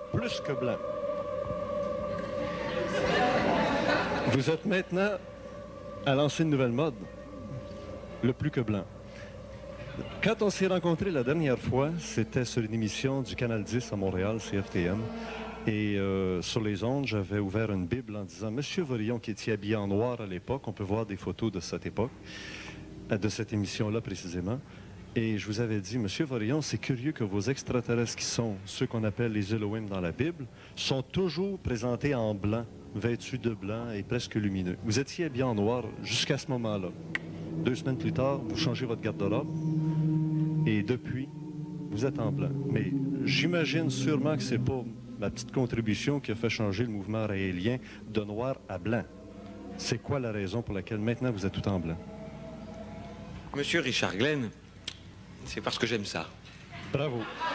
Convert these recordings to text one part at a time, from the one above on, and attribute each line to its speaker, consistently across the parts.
Speaker 1: plus que blanc. Vous êtes maintenant à lancer une nouvelle mode, le plus que blanc. Quand on s'est rencontrés la dernière fois, c'était sur une émission du Canal 10 à Montréal, CFTM. Et sur les ondes, j'avais ouvert une Bible en disant « Monsieur Vorillon, qui était habillé en noir à l'époque, on peut voir des photos de cette époque, de cette émission-là précisément. Et je vous avais dit, Monsieur Vorillon, c'est curieux que vos extraterrestres qui sont ceux qu'on appelle les Elohim dans la Bible, sont toujours présentés en blanc, vêtus de blanc et presque lumineux. Vous étiez habillé en noir jusqu'à ce moment-là. 2 semaines plus tard, vous changez votre garde-robe et depuis, vous êtes en blanc. Mais j'imagine sûrement que c'est pas ma petite contribution qui a fait changer le mouvement raélien de noir à blanc. C'est quoi la raison pour laquelle maintenant vous êtes tout en blanc?
Speaker 2: Monsieur Richard Glenn, c'est parce que j'aime ça.
Speaker 1: Bravo.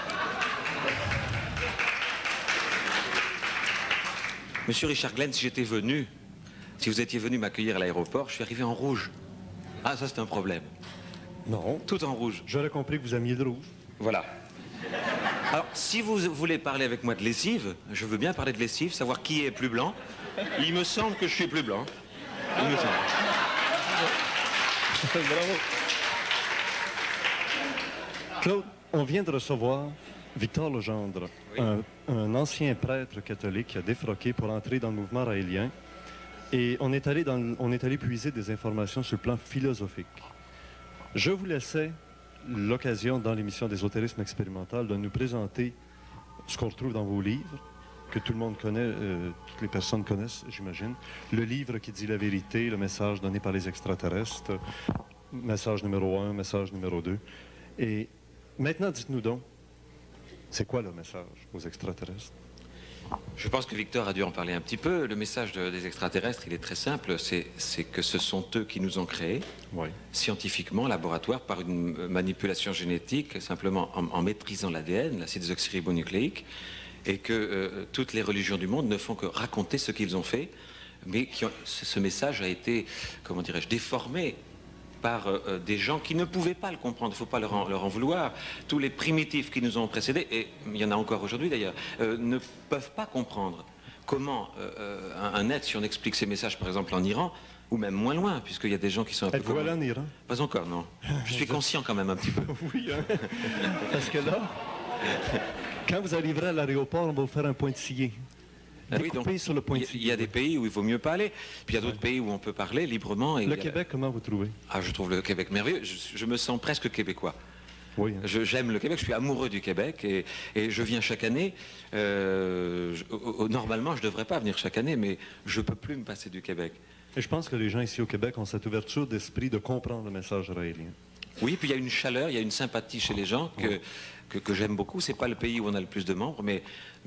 Speaker 2: Monsieur Richard Glenn, si j'étais venu, si vous étiez venu m'accueillir à l'aéroport, je suis arrivé en rouge. Ah, ça c'est un problème.
Speaker 1: Non.
Speaker 2: Tout en rouge.
Speaker 1: J'aurais compris que vous aimiez le rouge.
Speaker 2: Voilà. Alors, si vous voulez parler avec moi de lessive, je veux bien parler de lessive, savoir qui est plus blanc. Il me semble que je suis plus blanc. Il me semble.
Speaker 1: Bravo. Claude, on vient de recevoir Victor Legendre,
Speaker 2: Oui.
Speaker 1: un ancien prêtre catholique qui a défroqué pour entrer dans le mouvement raélien. Et on est allé puiser des informations sur le plan philosophique. Je vous laissais l'occasion dans l'émission d'Ésotérisme expérimental de nous présenter ce qu'on retrouve dans vos livres, que tout le monde connaît, toutes les personnes connaissent, j'imagine. Le livre qui dit la vérité, le message donné par les extraterrestres, message numéro 1, message numéro 2. Et maintenant, dites-nous donc, c'est quoi le message aux extraterrestres?
Speaker 2: Je pense que Victor a dû en parler un petit peu. Le message des extraterrestres, il est très simple. C'est que ce sont eux qui nous ont créés,
Speaker 1: Oui.
Speaker 2: scientifiquement, en laboratoire, par une manipulation génétique, simplement en maîtrisant l'ADN, l'acide désoxyribonucléique, et que toutes les religions du monde ne font que raconter ce qu'ils ont fait, mais ce message a été, comment dirais-je, déformé par des gens qui ne pouvaient pas le comprendre. Il ne faut pas leur en vouloir. Tous les primitifs qui nous ont précédés, et il y en a encore aujourd'hui d'ailleurs, ne peuvent pas comprendre comment un être, si on explique ces messages par exemple en Iran, ou même moins loin, puisqu'il y a des gens qui sont un peu...
Speaker 1: Êtes-vous allé en Iran?
Speaker 2: Pas encore, non. Je suis conscient quand même un petit peu.
Speaker 1: Oui, hein? Parce que là, quand vous arriverez à l'aéroport, on va vous faire un pointillé.
Speaker 2: Ah oui,
Speaker 1: Découpé
Speaker 2: donc,
Speaker 1: sur le pointillé.
Speaker 2: il y a des pays où il vaut mieux pas aller, puis il y a d'autres pays où on peut parler librement. Et
Speaker 1: Le Québec, comment vous trouvez?
Speaker 2: Ah, je trouve le Québec merveilleux. Je me sens presque québécois.
Speaker 1: Oui. Hein.
Speaker 2: J'aime le Québec, je suis amoureux du Québec et je viens chaque année. Normalement, je ne devrais pas venir chaque année, mais je ne peux plus me passer du Québec.
Speaker 1: Et je pense que les gens ici au Québec ont cette ouverture d'esprit de comprendre le message raélien.
Speaker 2: Oui, puis il y a une chaleur, il y a une sympathie chez les gens que j'aime beaucoup. C'est pas le pays où on a le plus de membres, mais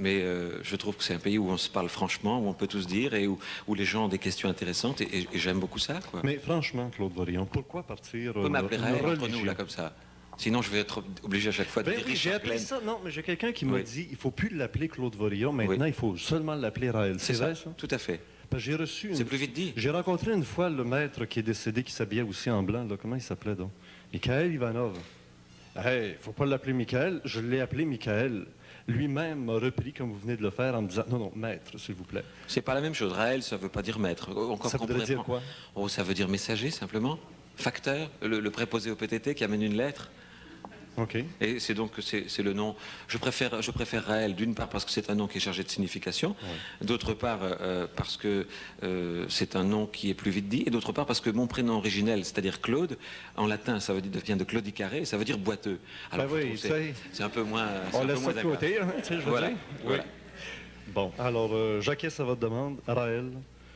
Speaker 2: je trouve que c'est un pays où on se parle franchement, où on peut tout se dire et où les gens ont des questions intéressantes et j'aime beaucoup ça, quoi.
Speaker 1: Mais franchement, Claude Vorillon, pourquoi partir
Speaker 2: On peut m'appeler Raël entre
Speaker 1: religion?
Speaker 2: nous, là, comme ça. Sinon, je vais être obligé à chaque fois de dire
Speaker 1: Oui, j'ai
Speaker 2: Richard
Speaker 1: appelé
Speaker 2: Glenn.
Speaker 1: ça, non, mais j'ai quelqu'un qui m'a
Speaker 2: Oui.
Speaker 1: dit, il ne faut plus l'appeler Claude Vorillon, maintenant
Speaker 2: Oui.
Speaker 1: il faut seulement l'appeler Raël. C'est vrai, ça?
Speaker 2: Tout à fait.
Speaker 1: Parce que j'ai reçu
Speaker 2: C'est plus vite dit.
Speaker 1: J'ai rencontré une fois le maître qui est décédé, qui s'habillait aussi en blanc, là. Comment il s'appelait donc? Michael Ivanov. Hey, faut pas l'appeler Michael, je l'ai appelé Michael. Lui-même m'a repris, comme vous venez de le faire, en me disant, non, non, maître, s'il vous plaît.
Speaker 2: C'est pas la même chose. Raël, ça veut pas dire maître. Encore
Speaker 1: Ça
Speaker 2: qu'on
Speaker 1: voudrait
Speaker 2: pourrait
Speaker 1: dire
Speaker 2: prendre-
Speaker 1: quoi?
Speaker 2: Oh, ça veut dire messager, simplement. Facteur, le préposé au PTT qui amène une lettre.
Speaker 1: OK.
Speaker 2: Et c'est donc c'est le nom. Je préfère Raël, d'une part parce que c'est un nom qui est chargé de signification, d'autre part parce que c'est un nom qui est plus vite dit, et d'autre part parce que mon prénom originel, c'est-à-dire Claude, en latin, ça vient de claudicaré, ça veut dire boiteux. Alors
Speaker 1: Ben oui,
Speaker 2: je trouve que c'est un peu moins. C'est
Speaker 1: On
Speaker 2: un peu
Speaker 1: laisse
Speaker 2: moins
Speaker 1: ça de
Speaker 2: agréable.
Speaker 1: côté, hein, tu sais, je veux
Speaker 2: Voilà,
Speaker 1: dire.
Speaker 2: voilà.
Speaker 1: Bon, alors, j'acquiesce à votre demande. Raël,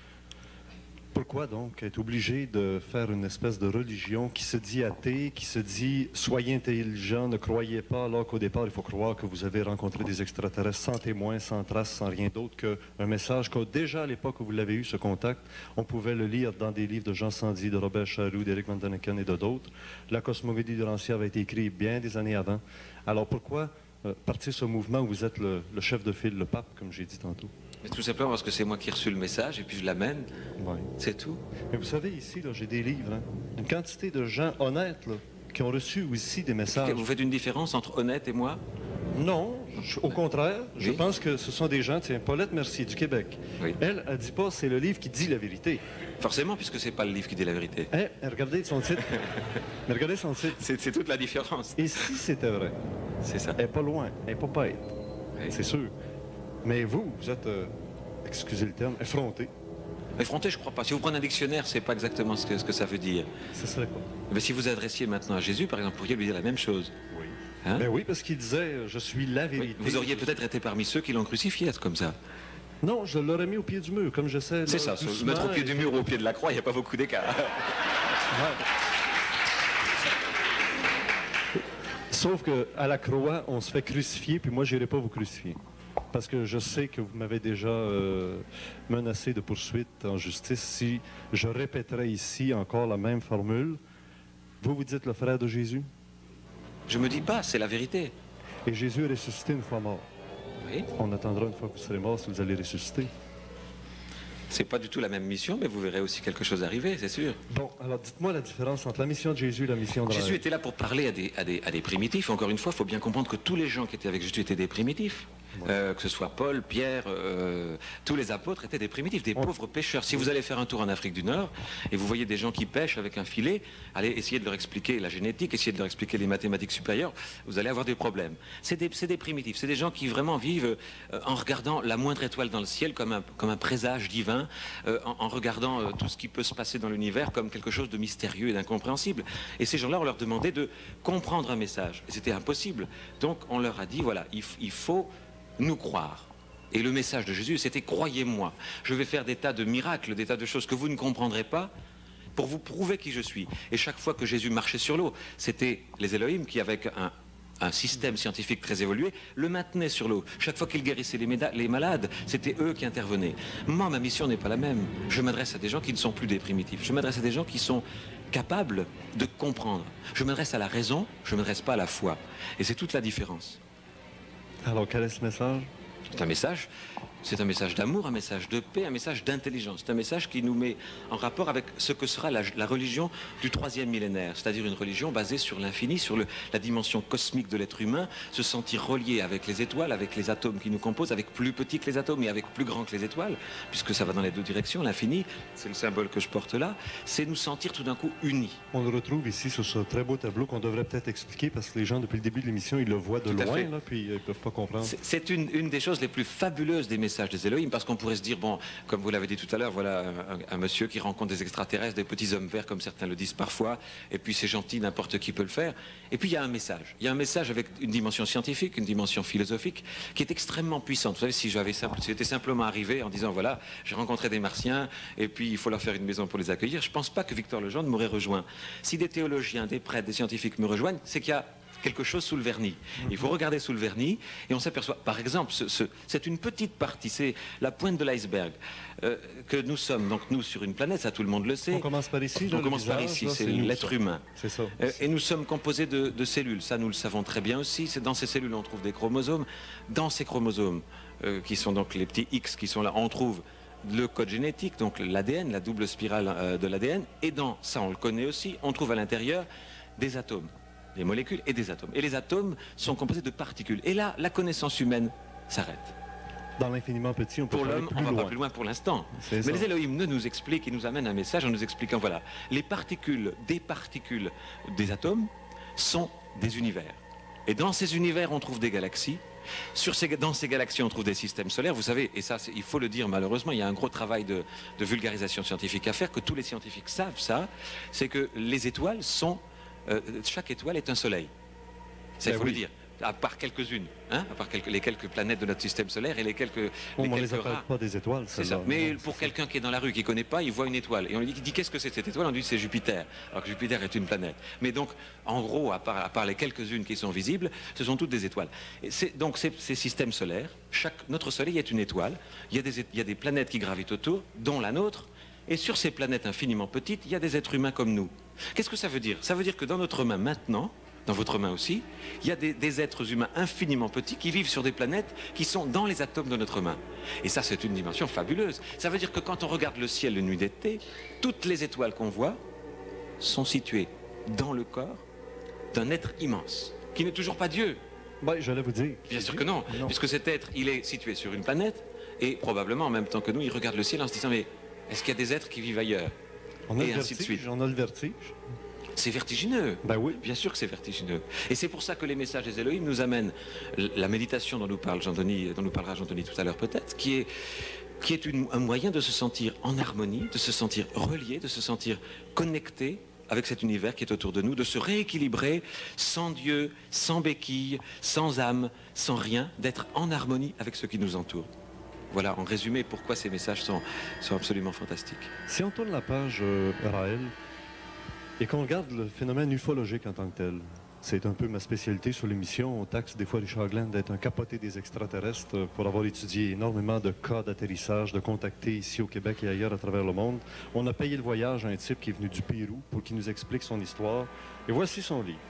Speaker 1: pourquoi donc être obligé de faire une espèce de religion qui se dit athée, qui se dit « soyez intelligent, ne croyez pas », alors qu'au départ, il faut croire que vous avez rencontré des extraterrestres sans témoins, sans traces, sans rien d'autre qu'un message que déjà à l'époque où vous l'avez eu, ce contact, on pouvait le lire dans des livres de Jean Sandy, de Robert Charroux, d'Éric Van Daniken et de d'autres. La cosmogonie du Rancière avait été écrite bien des années avant. Alors pourquoi partir ce mouvement où vous êtes le chef de file, le pape, comme j'ai dit tantôt?
Speaker 2: Mais tout simplement parce que c'est moi qui ai reçu le message et puis je l'amène.
Speaker 1: Oui.
Speaker 2: C'est tout.
Speaker 1: Mais vous savez, ici, là, j'ai des livres, hein, une quantité de gens honnêtes là, qui ont reçu ici des messages.
Speaker 2: Vous faites une différence entre honnête et moi?
Speaker 1: Non, au contraire, je
Speaker 2: Oui.
Speaker 1: pense que ce sont des gens, tiens, Paulette Mercier du Québec.
Speaker 2: Oui.
Speaker 1: Elle dit pas c'est le livre qui dit la vérité.
Speaker 2: Forcément, puisque c'est pas le livre qui dit la vérité.
Speaker 1: Hein? Regardez son titre. Mais regardez son titre.
Speaker 2: C'est toute la différence.
Speaker 1: Et si c'était vrai?
Speaker 2: C'est ça.
Speaker 1: Elle n'est pas loin, elle n'est pas bête,
Speaker 2: Oui.
Speaker 1: c'est sûr. Mais vous êtes, excusez le terme, effronté.
Speaker 2: Effronté, je crois pas. Si vous prenez un dictionnaire, c'est pas exactement ce que ça veut dire.
Speaker 1: Ce serait quoi?
Speaker 2: Mais si vous adressiez maintenant à Jésus, par exemple, vous pourriez lui dire la même chose.
Speaker 1: Oui.
Speaker 2: Hein?
Speaker 1: Ben oui, parce qu'il disait, je suis la vérité.
Speaker 2: Vous auriez peut-être été parmi ceux qui l'ont crucifié, être comme ça.
Speaker 1: Non, je l'aurais mis au pied du mur, comme j'essaie.
Speaker 2: C'est ça, se mettre au pied du mur ou au pied de la croix, il n'y a pas beaucoup d'écart.
Speaker 1: Ouais. Sauf qu'à la croix, on se fait crucifier, puis moi, je n'irai pas vous crucifier. Parce que je sais que vous m'avez déjà menacé de poursuite en justice si je répéterais ici encore la même formule. Vous dites le frère de Jésus?
Speaker 2: Je me dis pas, c'est la vérité.
Speaker 1: Et Jésus est ressuscité une fois mort.
Speaker 2: Oui.
Speaker 1: On attendra une fois que vous serez mort si vous allez ressusciter.
Speaker 2: C'est pas du tout la même mission, mais vous verrez aussi quelque chose arriver, c'est sûr.
Speaker 1: Bon, alors dites-moi la différence entre la mission de Jésus et la mission de
Speaker 2: Jésus était là pour parler à des primitifs. Encore une fois, il faut bien comprendre que tous les gens qui étaient avec Jésus étaient des primitifs. Que ce soit Paul, Pierre, tous les apôtres étaient des primitifs, des pauvres pêcheurs. Si vous allez faire un tour en Afrique du Nord et vous voyez des gens qui pêchent avec un filet, allez essayer de leur expliquer la génétique, essayer de leur expliquer les mathématiques supérieures, vous allez avoir des problèmes. C'est des primitifs, c'est des gens qui vraiment vivent en regardant la moindre étoile dans le ciel comme un présage divin, en regardant tout ce qui peut se passer dans l'univers comme quelque chose de mystérieux et d'incompréhensible. Et ces gens-là, on leur demandait de comprendre un message. Et c'était impossible. Donc on leur a dit, voilà, il faut nous croire. Et le message de Jésus, c'était croyez-moi. Je vais faire des tas de miracles, des tas de choses que vous ne comprendrez pas pour vous prouver qui je suis. Et chaque fois que Jésus marchait sur l'eau, c'était les Elohim qui, avec un système scientifique très évolué, le maintenaient sur l'eau. Chaque fois qu'il guérissait les malades, c'était eux qui intervenaient. Moi, ma mission n'est pas la même. Je m'adresse à des gens qui ne sont plus des primitifs. Je m'adresse à des gens qui sont capables de comprendre. Je m'adresse à la raison, je ne m'adresse pas à la foi. Et c'est toute la différence.
Speaker 1: Alors, quel est ce message?
Speaker 2: C'est un message d'amour, un message de paix, un message d'intelligence. C'est un message qui nous met en rapport avec ce que sera la religion du 3e millénaire, c'est-à-dire une religion basée sur l'infini, sur la dimension cosmique de l'être humain, se sentir relié avec les étoiles, avec les atomes qui nous composent, avec plus petits que les atomes et avec plus grands que les étoiles, puisque ça va dans les deux directions. L'infini, c'est le symbole que je porte là, c'est nous sentir tout d'un coup unis.
Speaker 1: On le retrouve ici sur ce très beau tableau qu'on devrait peut-être expliquer parce que les gens, depuis le début de l'émission, ils le voient de loin, là, puis ils ne peuvent pas comprendre.
Speaker 2: C'est une des choses les plus fabuleuses des messages des Elohim, parce qu'on pourrait se dire, bon, comme vous l'avez dit tout à l'heure, voilà un monsieur qui rencontre des extraterrestres, des petits hommes verts, comme certains le disent parfois, et puis c'est gentil, n'importe qui peut le faire. Et puis il y a un message. Il y a un message avec une dimension scientifique, une dimension philosophique, qui est extrêmement puissante. Vous savez, si j'étais simplement arrivé en disant, voilà, j'ai rencontré des Martiens, et puis il faut leur faire une maison pour les accueillir, je ne pense pas que Victor Legendre m'aurait rejoint. Si des théologiens, des prêtres, des scientifiques me rejoignent, c'est qu'il y a quelque chose sous le vernis. Il faut regarder sous le vernis et on s'aperçoit, par exemple, c'est une petite partie, c'est la pointe de l'iceberg, que nous sommes, donc nous, sur une planète, ça tout le monde le sait.
Speaker 1: On commence par ici, là,
Speaker 2: on commence par ici, c'est l'être humain.
Speaker 1: C'est ça.
Speaker 2: Et nous sommes composés de cellules, ça nous le savons très bien aussi. C'est dans ces cellules on trouve des chromosomes. Dans ces chromosomes, qui sont donc les petits X qui sont là, on trouve le code génétique, donc l'ADN, la double spirale de l'ADN. Et dans ça, on le connaît aussi, on trouve à l'intérieur des atomes. Des molécules et des atomes. Et les atomes sont composés de particules. Et là, la connaissance humaine s'arrête.
Speaker 1: Dans l'infiniment petit, on peut
Speaker 2: pour
Speaker 1: aller
Speaker 2: l'homme,
Speaker 1: plus
Speaker 2: on va
Speaker 1: loin.
Speaker 2: pas plus loin pour l'instant.
Speaker 1: C'est
Speaker 2: Mais
Speaker 1: ça.
Speaker 2: les Elohim ne nous expliquent, ils nous amènent un message en nous expliquant, voilà, les particules des atomes sont des univers. Et dans ces univers, on trouve des galaxies. Dans ces galaxies, on trouve des systèmes solaires. Vous savez, et ça, il faut le dire malheureusement, il y a un gros travail de vulgarisation scientifique à faire, que tous les scientifiques savent ça, c'est que les étoiles sont... chaque étoile est un soleil. Ça, il faut le dire. À part quelques-unes, hein, à part les quelques planètes de notre système solaire et les quelques
Speaker 1: On ne les
Speaker 2: quelques
Speaker 1: appelle
Speaker 2: rares.
Speaker 1: pas des étoiles.
Speaker 2: C'est ça. Mais pour quelqu'un qui est dans la rue, qui ne connaît pas, il voit une étoile. Et on lui dit qu'est-ce que c'est cette étoile? On lui dit c'est Jupiter. Alors que Jupiter est une planète. Mais donc, en gros, à part les quelques-unes qui sont visibles, ce sont toutes des étoiles. Donc ces systèmes solaires, notre soleil est une étoile. Il y a des planètes qui gravitent autour, dont la nôtre. Et sur ces planètes infiniment petites, il y a des êtres humains comme nous. Qu'est-ce que ça veut dire? Ça veut dire que dans notre main maintenant, dans votre main aussi, il y a des êtres humains infiniment petits qui vivent sur des planètes qui sont dans les atomes de notre main. Et ça, c'est une dimension fabuleuse. Ça veut dire que quand on regarde le ciel de nuit d'été, toutes les étoiles qu'on voit sont situées dans le corps d'un être immense, qui n'est toujours pas Dieu,
Speaker 1: Ben, j'allais vous dire.
Speaker 2: Bien sûr que non, puisque cet être, il est situé sur une planète, et probablement en même temps que nous, il regarde le ciel en se disant, mais est-ce qu'il y a des êtres qui vivent ailleurs?
Speaker 1: On a
Speaker 2: Et
Speaker 1: le
Speaker 2: ainsi de
Speaker 1: vertige,
Speaker 2: suite.
Speaker 1: on a le vertige.
Speaker 2: C'est vertigineux.
Speaker 1: Ben oui.
Speaker 2: Bien sûr que c'est vertigineux. Et c'est pour ça que les messages des Elohim nous amènent la méditation dont nous parle Jean-Denis, dont nous parlera Jean-Denis tout à l'heure peut-être, qui est un moyen de se sentir en harmonie, de se sentir relié, de se sentir connecté avec cet univers qui est autour de nous, de se rééquilibrer sans Dieu, sans béquille, sans âme, sans rien, d'être en harmonie avec ce qui nous entoure. Voilà, en résumé, pourquoi ces messages sont absolument fantastiques.
Speaker 1: Si on tourne la page, Raël, et qu'on regarde le phénomène ufologique en tant que tel, c'est un peu ma spécialité sur l'émission. On taxe des fois Richard Glenn d'être un capoté des extraterrestres pour avoir étudié énormément de cas d'atterrissage, de contactés ici au Québec et ailleurs à travers le monde. On a payé le voyage à un type qui est venu du Pérou pour qu'il nous explique son histoire. Et voici son livre.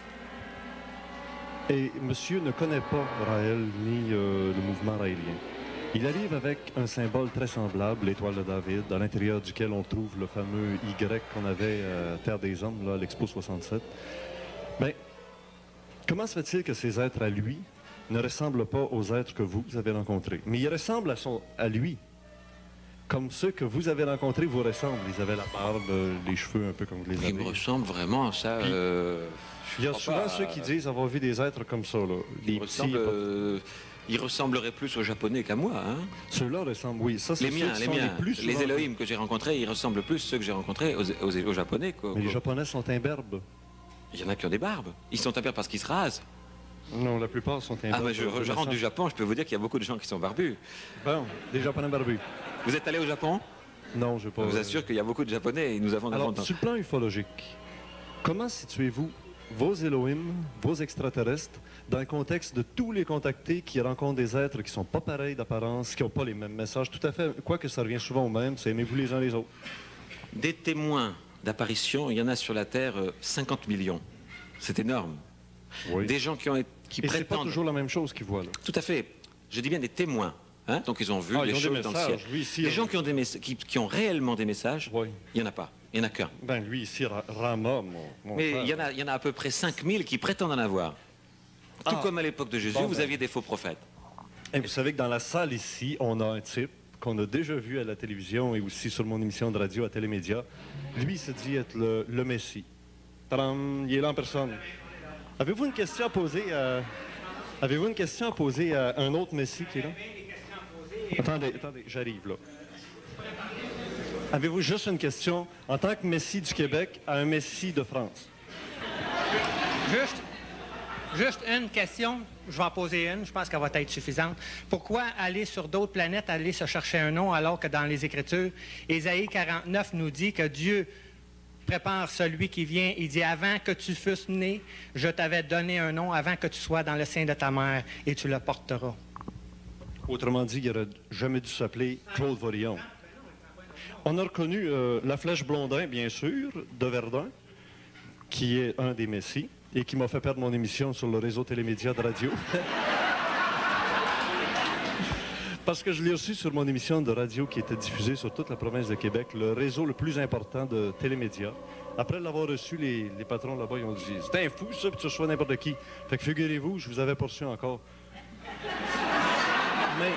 Speaker 1: Et monsieur ne connaît pas Raël ni le mouvement raélien. Il arrive avec un symbole très semblable, l'étoile de David, à l'intérieur duquel on trouve le fameux Y qu'on avait à Terre des Hommes, là, à l'Expo 67. Bien, comment se fait-il que ces êtres à lui ne ressemblent pas aux êtres que vous avez rencontrés? Mais ils ressemblent à lui, comme ceux que vous avez rencontrés vous ressemblent. Ils avaient la barbe, les cheveux un peu comme vous les avez.
Speaker 2: Ils me ressemblent vraiment à ça.
Speaker 1: Il y a souvent ceux qui disent avoir vu des êtres comme ça, là. Les petits,
Speaker 2: ils ressembleraient plus aux Japonais qu'à moi. Hein.
Speaker 1: Ceux-là ressemblent, oui. Ça,
Speaker 2: les miens,
Speaker 1: plus
Speaker 2: les Elohim que j'ai rencontrés, ils ressemblent plus ceux que j'ai rencontrés aux Japonais. Quoi.
Speaker 1: Mais les Japonais sont imberbes.
Speaker 2: Il y en a qui ont des barbes. Ils sont imberbes parce qu'ils se rasent.
Speaker 1: Non, la plupart sont imberbes.
Speaker 2: Ah, mais je rentre du Japon, je peux vous dire qu'il y a beaucoup de gens qui sont barbus.
Speaker 1: Bon, des Japonais barbus.
Speaker 2: Vous êtes allé au Japon?
Speaker 1: Non, je ne vais pas.
Speaker 2: Je vous assure qu'il y a beaucoup de Japonais et nous avons...
Speaker 1: Alors, sur le plan ufologique, comment situez-vous vos Elohim, vos extraterrestres, dans le contexte de tous les contactés qui rencontrent des êtres qui ne sont pas pareils d'apparence, qui n'ont pas les mêmes messages, tout à fait, quoique ça revient souvent au même, c'est aimez-vous les uns les autres.
Speaker 2: Des témoins d'apparition, il y en a sur la Terre 50 millions. C'est énorme.
Speaker 1: Oui.
Speaker 2: Des gens qui prétendent...
Speaker 1: Et c'est pas toujours la même chose qu'ils voient, là.
Speaker 2: Tout à fait. Je dis bien des témoins. Hein? Donc ils ont vu les choses dans le ciel.
Speaker 1: Lui, ici,
Speaker 2: les gens qui ont réellement des messages,
Speaker 1: oui.
Speaker 2: Il n'y en a pas. Il n'y en a qu'un.
Speaker 1: Ben lui ici, Rama, mon
Speaker 2: mais
Speaker 1: frère.
Speaker 2: il y en a à peu près 5000 qui prétendent en avoir. Tout comme à l'époque de Jésus, vous aviez des faux prophètes.
Speaker 1: Et vous savez que dans la salle ici, on a un type qu'on a déjà vu à la télévision et aussi sur mon émission de radio à Télémédia. Lui, il se dit être le Messie. Tadam, il est là en personne. Avez-vous une question à poser à... Avez-vous une question à poser à un autre Messie qui est là? Attendez, j'arrive là. Avez-vous juste une question en tant que Messie du Québec à un Messie de France?
Speaker 3: Juste une question, je vais en poser une, je pense qu'elle va être suffisante. Pourquoi aller sur d'autres planètes, aller se chercher un nom, alors que dans les Écritures, Ésaïe 49 nous dit que Dieu prépare celui qui vient. Il dit, avant que tu fusses né, je t'avais donné un nom, avant que tu sois dans le sein de ta mère, et tu le porteras.
Speaker 1: Autrement dit, il n'aurait jamais dû s'appeler Claude Vorillon. On a reconnu la Flèche Blondin, bien sûr, de Verdun, qui est un des Messies, et qui m'a fait perdre mon émission sur le réseau Télémédia de radio. Parce que je l'ai reçu sur mon émission de radio qui était diffusée sur toute la province de Québec, le réseau le plus important de Télémédia. Après l'avoir reçu, les patrons là-bas, ils ont dit « C'est un fou, ça, puis tu reçois n'importe qui. » Fait que figurez-vous, je vous avais poursu encore. Mais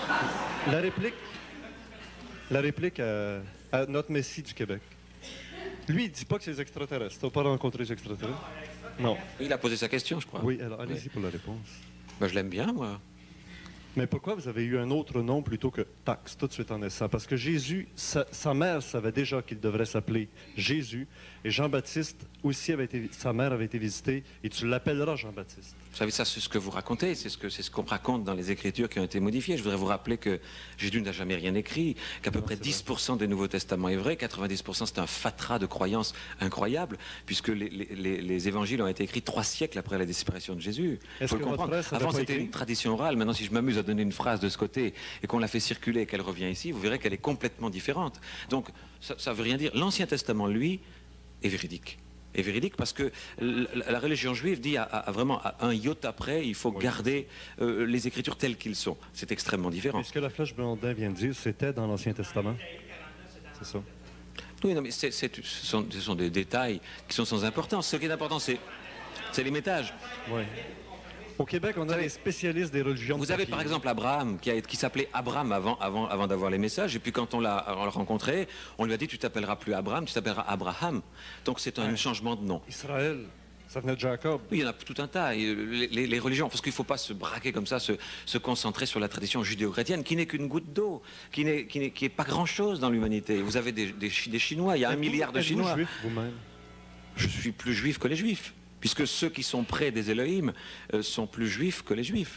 Speaker 1: la réplique à notre Messie du Québec. Lui, il ne dit pas que c'est les extraterrestres. Tu n'as pas rencontré les extraterrestres? Non.
Speaker 2: Il a posé sa question, je crois.
Speaker 1: Oui, alors allez-y pour la réponse.
Speaker 2: Ben, je l'aime bien, moi.
Speaker 1: Mais pourquoi vous avez eu un autre nom plutôt que Taxe tout de suite en naissant? Parce que Jésus, sa mère savait déjà qu'il devrait s'appeler Jésus. Et Jean-Baptiste aussi, sa mère avait été visitée. Et tu l'appelleras Jean-Baptiste.
Speaker 2: Vous savez, ça, c'est ce que vous racontez. C'est ce qu'on raconte dans les Écritures qui ont été modifiées. Je voudrais vous rappeler que Jésus n'a jamais rien écrit, qu'à peu près 10% des Nouveaux Testaments est vrai, 90% c'est un fatras de croyances incroyables, puisque les évangiles ont été écrits 3 siècles après la disparition de Jésus. Il faut le comprendre. Avant, c'était une tradition orale. Maintenant, si je m'amuse à donner une phrase de ce côté et qu'on la fait circuler et qu'elle revient ici, vous verrez qu'elle est complètement différente. Donc, ça ne veut rien dire. L'Ancien Testament, lui, est véridique. Est véridique parce que la religion juive dit vraiment à un iota près, il faut garder les Écritures telles qu'elles sont. C'est extrêmement différent.
Speaker 1: Et ce que la Flèche Blondin vient de dire, c'était dans l'Ancien Testament. C'est ça.
Speaker 2: Oui, non, mais ce sont des détails qui sont sans importance. Ce qui est important, c'est les métages.
Speaker 1: Oui. Au Québec, on a les spécialistes des religions.
Speaker 2: Vous avez par exemple Abraham, qui s'appelait Abraham avant d'avoir les messages, et puis quand on l'a rencontré, on lui a dit tu t'appelleras plus Abraham, tu t'appelleras Abraham. Donc c'est un changement de nom.
Speaker 1: Israël, ça venait de Jacob.
Speaker 2: Oui, il y en a tout un tas. Et les religions, parce qu'il ne faut pas se braquer comme ça, se concentrer sur la tradition judéo-chrétienne, qui n'est qu'une goutte d'eau, qui n'est pas grand-chose dans l'humanité. Vous avez des Chinois, il y a 1 milliard de Chinois.
Speaker 1: Juif vous-même?
Speaker 2: Je suis plus juif que les juifs, puisque ceux qui sont près des Elohim sont plus juifs que les juifs.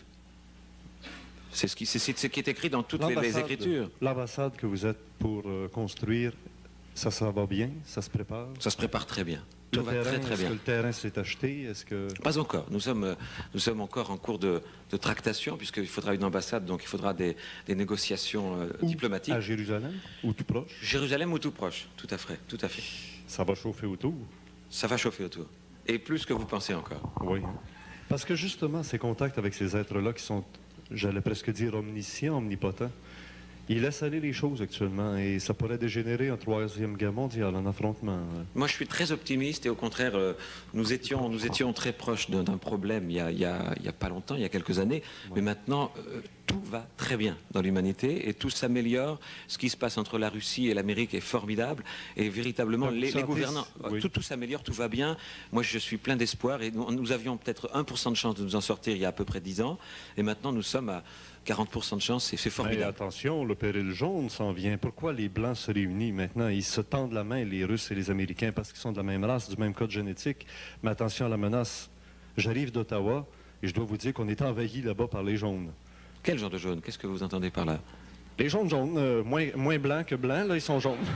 Speaker 2: C'est ce qui est écrit dans toutes les Écritures.
Speaker 1: L'ambassade que vous êtes pour construire, ça va bien? Ça se prépare?
Speaker 2: Ça se prépare très bien. Tout va très très bien.
Speaker 1: Est-ce que le terrain s'est acheté? Est-ce que...
Speaker 2: Pas encore. Nous sommes encore en cours de tractation, puisqu'il faudra une ambassade, donc il faudra des négociations diplomatiques.
Speaker 1: À Jérusalem? Ou tout proche?
Speaker 2: Jérusalem ou tout proche, tout à fait. Tout à fait.
Speaker 1: Ça va chauffer autour?
Speaker 2: Ça va chauffer autour. Et plus que vous pensez encore.
Speaker 1: Oui. Parce que justement, ces contacts avec ces êtres-là qui sont, j'allais presque dire, omniscients, omnipotents, ils laissent aller les choses actuellement et ça pourrait dégénérer en 3e guerre mondiale, en affrontement.
Speaker 2: Moi, je suis très optimiste et au contraire, nous étions très proches d'un problème il y a pas longtemps, il y a quelques années, mais maintenant, tout va très bien dans l'humanité et tout s'améliore. Ce qui se passe entre la Russie et l'Amérique est formidable et véritablement, les gouvernants, oui. Tout s'améliore, tout va bien. Moi, je suis plein d'espoir et nous avions peut-être 1% de chance de nous en sortir il y a à peu près 10 ans et maintenant, nous sommes à 40% de chance et c'est formidable.
Speaker 1: Mais attention, le péril jaune s'en vient. Pourquoi les Blancs se réunissent maintenant? Ils se tendent la main, les Russes et les Américains, parce qu'ils sont de la même race, du même code génétique. Mais attention à la menace. J'arrive d'Ottawa et je dois vous dire qu'on est envahi là-bas par les jaunes.
Speaker 2: Quel genre de jaune? Qu'est-ce que vous entendez par là?
Speaker 1: Les jaunes, moins blancs que blancs, là, ils sont jaunes.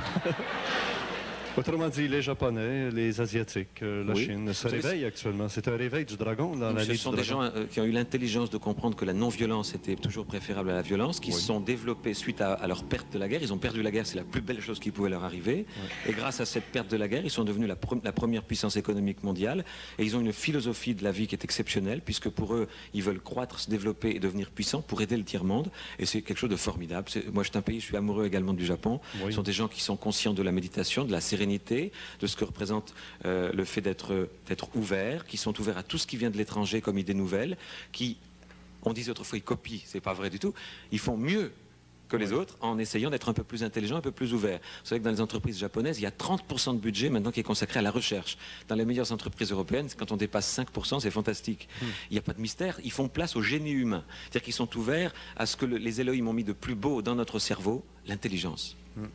Speaker 1: Autrement dit, les Japonais, les Asiatiques, la Chine se réveillent actuellement. C'est un réveil du dragon dans la
Speaker 2: Ce sont des gens qui ont eu l'intelligence de comprendre que la non-violence était toujours préférable à la violence, qui se sont développés suite à leur perte de la guerre. Ils ont perdu la guerre, c'est la plus belle chose qui pouvait leur arriver. Et grâce à cette perte de la guerre, ils sont devenus la première puissance économique mondiale. Et ils ont une philosophie de la vie qui est exceptionnelle, puisque pour eux, ils veulent croître, se développer et devenir puissants pour aider le tiers-monde. Et c'est quelque chose de formidable. Moi, je suis un pays, je suis amoureux également du Japon. Ce sont des gens qui sont conscients de la méditation, de la sérénité, de ce que représente le fait d'être ouverts, qui sont ouverts à tout ce qui vient de l'étranger comme idée nouvelle, qui, on disait autrefois, ils copient, c'est pas vrai du tout, ils font mieux que les autres en essayant d'être un peu plus intelligents, un peu plus ouverts. Vous savez que dans les entreprises japonaises, il y a 30% de budget maintenant qui est consacré à la recherche. Dans les meilleures entreprises européennes, quand on dépasse 5%, c'est fantastique. Il n'y a pas de mystère, ils font place au génie humain. C'est-à-dire qu'ils sont ouverts à ce que les Elohim ont mis de plus beau dans notre cerveau, l'intelligence.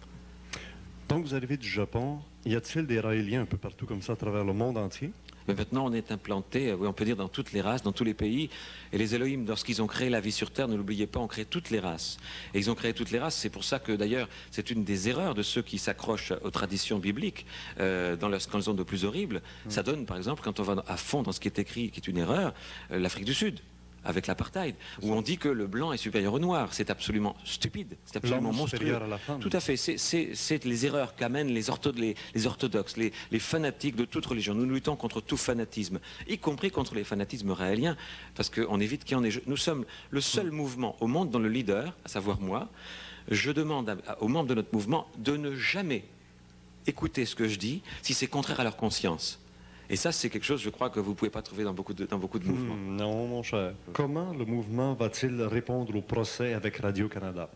Speaker 1: Donc vous arrivez du Japon, y a-t-il des Raéliens un peu partout comme ça à travers le monde entier?
Speaker 2: Mais maintenant, on est implanté, oui, on peut dire, dans toutes les races, dans tous les pays. Et les Elohim, lorsqu'ils ont créé la vie sur Terre, ne l'oubliez pas, ont créé toutes les races. Et ils ont créé toutes les races. C'est pour ça que, d'ailleurs, c'est une des erreurs de ceux qui s'accrochent aux traditions bibliques quand elles ont de plus horribles. Ça donne, par exemple, quand on va à fond dans ce qui est écrit, qui est une erreur, l'Afrique du Sud, avec l'apartheid, où on dit que le blanc est supérieur au noir. C'est absolument stupide, c'est absolument monstrueux.
Speaker 1: À la femme.
Speaker 2: Tout à fait, c'est les erreurs qu'amènent les orthodoxes, les fanatiques de toute religion. Nous luttons contre tout fanatisme, y compris contre les fanatismes raéliens, parce qu'on évite qu'il y en ait. Nous sommes le seul mouvement au monde dont le leader, à savoir moi, je demande aux membres de notre mouvement de ne jamais écouter ce que je dis si c'est contraire à leur conscience. Et ça, c'est quelque chose, je crois, que vous ne pouvez pas trouver dans beaucoup de mouvements.
Speaker 1: Non, mon cher. Comment le mouvement va-t-il répondre au procès avec Radio-Canada?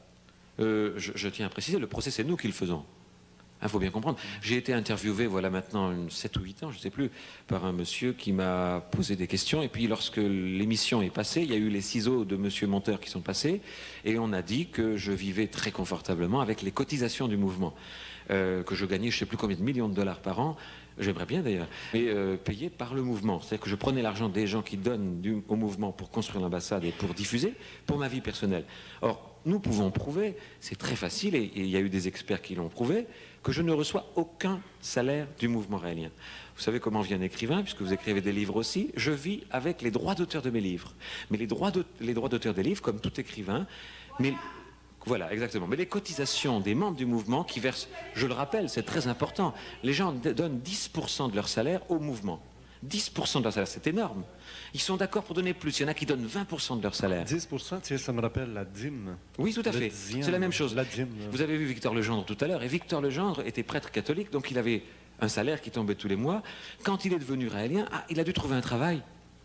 Speaker 2: Je tiens à préciser, le procès, c'est nous qui le faisons. Il faut bien comprendre. J'ai été interviewé, voilà maintenant 7 ou 8 ans, je ne sais plus, par un monsieur qui m'a posé des questions. Et puis, lorsque l'émission est passée, il y a eu les ciseaux de monsieur Monteur qui sont passés. Et on a dit que je vivais très confortablement avec les cotisations du mouvement. Que je gagnais, je ne sais plus combien de millions de dollars par an. J'aimerais bien d'ailleurs, mais payé par le mouvement. C'est-à-dire que je prenais l'argent des gens qui donnent au mouvement pour construire l'ambassade et pour diffuser, pour ma vie personnelle. Or, nous pouvons prouver, c'est très facile, et il y a eu des experts qui l'ont prouvé, que je ne reçois aucun salaire du mouvement raélien. Vous savez comment vit un écrivain, puisque vous écrivez des livres aussi, je vis avec les droits d'auteur de mes livres. Mais les droits d'auteur des livres, comme tout écrivain, mais... Voilà, exactement. Mais les cotisations des membres du mouvement qui versent, je le rappelle, c'est très important, les gens donnent 10% de leur salaire au mouvement. 10% de leur salaire, c'est énorme. Ils sont d'accord pour donner plus. Il y en a qui donnent 20% de leur salaire.
Speaker 1: 10%, tiens, ça me rappelle la dîme.
Speaker 2: Oui, tout à fait. C'est la même chose.
Speaker 1: La dîme.
Speaker 2: Vous avez vu Victor Legendre tout à l'heure, et Victor Legendre était prêtre catholique, donc il avait un salaire qui tombait tous les mois. Quand il est devenu raélien, il a dû trouver un travail.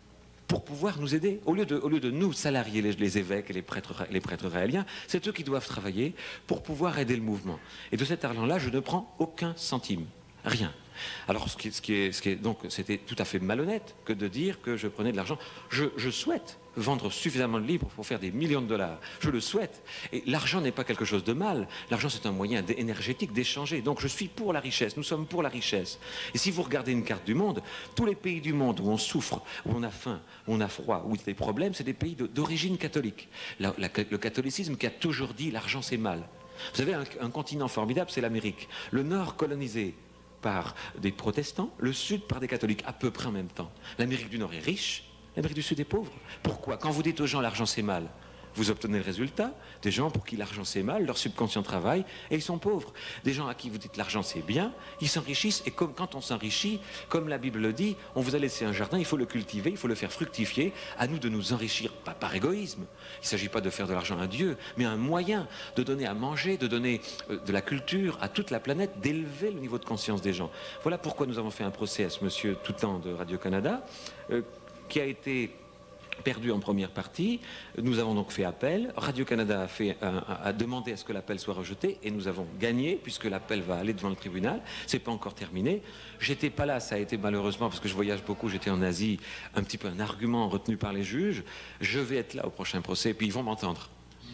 Speaker 2: pour pouvoir nous aider. Au lieu de nous, salarier les évêques et les prêtres raéliens, c'est eux qui doivent travailler pour pouvoir aider le mouvement. Et de cet argent-là, je ne prends aucun centime, rien. Alors, donc, c'était tout à fait malhonnête que de dire que je prenais de l'argent. Je souhaite vendre suffisamment de livres pour faire des millions de dollars. Je le souhaite. Et l'argent n'est pas quelque chose de mal. L'argent, c'est un moyen énergétique d'échanger. Donc, je suis pour la richesse. Nous sommes pour la richesse. Et si vous regardez une carte du monde, tous les pays du monde où on souffre, où on a faim, où on a froid, où il y a des problèmes, c'est des pays d'origine catholique. Le catholicisme qui a toujours dit l'argent, c'est mal. Vous avez un continent formidable, c'est l'Amérique. Le Nord colonisé par des protestants, le Sud par des catholiques, à peu près en même temps. L'Amérique du Nord est riche, l'Amérique du Sud est pauvre. Pourquoi? Quand vous dites aux gens l'argent c'est mal, vous obtenez le résultat des gens pour qui l'argent c'est mal, leur subconscient travaille et ils sont pauvres. Des gens à qui vous dites l'argent c'est bien, ils s'enrichissent et comme quand on s'enrichit, comme la Bible le dit, on vous a laissé un jardin, il faut le cultiver, il faut le faire fructifier, à nous de nous enrichir, pas par égoïsme. Il ne s'agit pas de faire de l'argent un Dieu, mais un moyen de donner à manger, de donner de la culture à toute la planète, d'élever le niveau de conscience des gens. Voilà pourquoi nous avons fait un procès à ce monsieur Toutan de Radio-Canada, qui a été perdu en première partie. Nous avons donc fait appel. Radio-Canada a demandé à ce que l'appel soit rejeté et nous avons gagné puisque l'appel va aller devant le tribunal. C'est pas encore terminé. J'étais pas là, ça a été malheureusement parce que je voyage beaucoup, j'étais en Asie, un petit peu un argument retenu par les juges. Je vais être là au prochain procès et puis ils vont m'entendre.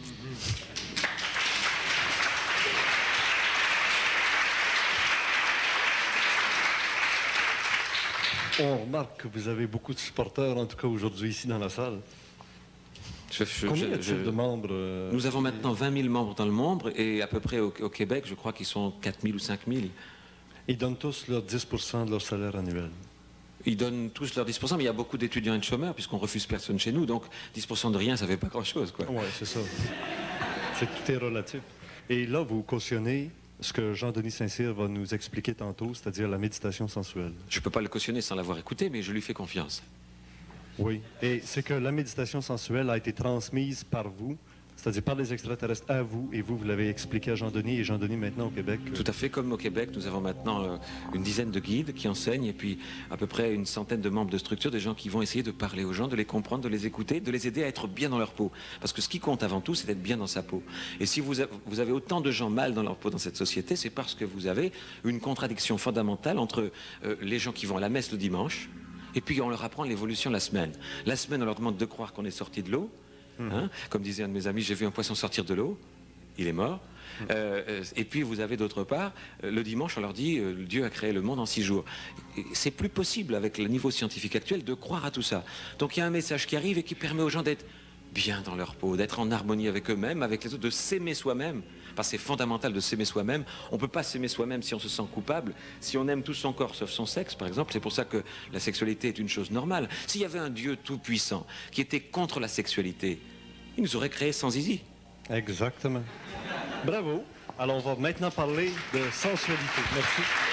Speaker 1: On remarque que vous avez beaucoup de supporters, en tout cas aujourd'hui, ici dans la salle. Combien y a-t-il de membres
Speaker 2: Nous avons maintenant 20 000 membres dans le monde et à peu près au Québec, je crois qu'ils sont 4 000 ou 5 000.
Speaker 1: Ils donnent tous leur 10% de leur salaire annuel.
Speaker 2: Ils donnent tous leur 10%, mais il y a beaucoup d'étudiants et de chômeurs, puisqu'on refuse personne chez nous, donc 10% de rien, ça ne fait pas grand-chose, quoi.
Speaker 1: Oui, c'est ça. Tout est relatif. Et là, vous cautionnez ce que Jean-Denis Saint-Cyr va nous expliquer tantôt, c'est-à-dire la méditation sensuelle.
Speaker 2: Je ne peux pas le cautionner sans l'avoir écouté, mais je lui fais confiance.
Speaker 1: Oui, et c'est que la méditation sensuelle a été transmise par vous, c'est-à-dire par les extraterrestres à vous, et vous l'avez expliqué à Jean-Denis, et Jean-Denis maintenant au Québec.
Speaker 2: Tout à fait, comme au Québec, nous avons maintenant une dizaine de guides qui enseignent, et puis à peu près une centaine de membres de structure, des gens qui vont essayer de parler aux gens, de les comprendre, de les écouter, de les aider à être bien dans leur peau. Parce que ce qui compte avant tout, c'est d'être bien dans sa peau. Et si vous avez autant de gens mal dans leur peau dans cette société, c'est parce que vous avez une contradiction fondamentale entre les gens qui vont à la messe le dimanche, et puis on leur apprend l'évolution la semaine. La semaine, on leur demande de croire qu'on est sorti de l'eau. Hein, comme disait un de mes amis, j'ai vu un poisson sortir de l'eau, il est mort. Et puis vous avez d'autre part, le dimanche on leur dit Dieu a créé le monde en 6 jours. C'est plus possible avec le niveau scientifique actuel de croire à tout ça. Donc il y a un message qui arrive et qui permet aux gens d'être bien dans leur peau, d'être en harmonie avec eux-mêmes, avec les autres, de s'aimer soi-même. Parce que c'est fondamental de s'aimer soi-même. On ne peut pas s'aimer soi-même si on se sent coupable, si on aime tout son corps sauf son sexe, par exemple. C'est pour ça que la sexualité est une chose normale. S'il y avait un Dieu tout-puissant qui était contre la sexualité, il nous aurait créé sans zizi.
Speaker 1: Exactement. Bravo. Alors, on va maintenant parler de sensualité. Merci.